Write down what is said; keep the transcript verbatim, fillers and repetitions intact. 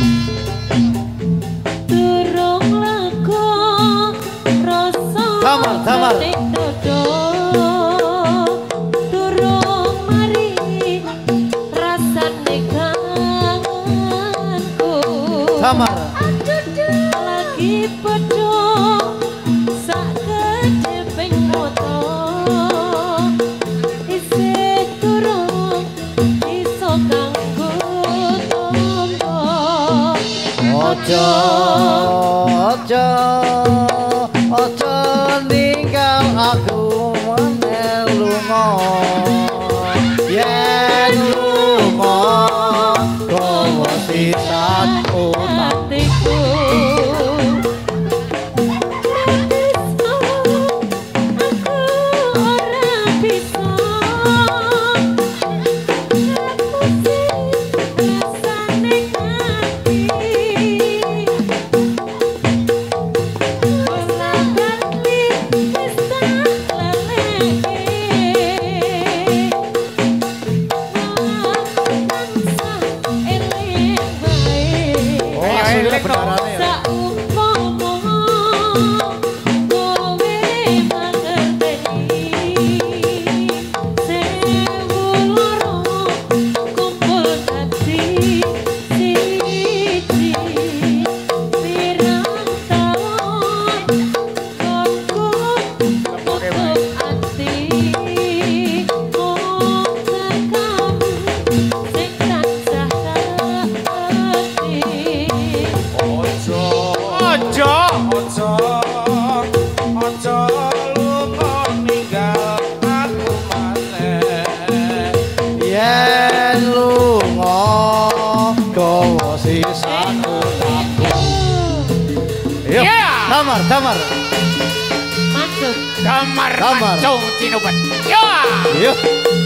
Tamar, tamar. Tamar. Lagi pedho sak kedeping moto isih durung iso kanggo tombo. Ojo, ojo, ojo ninggal aku menelungo. Yen lungo kowe sisatku Hatiku Tamar, tamar. Masuk. Damar Damar. Mancung Cinuban. Ya. Yuk.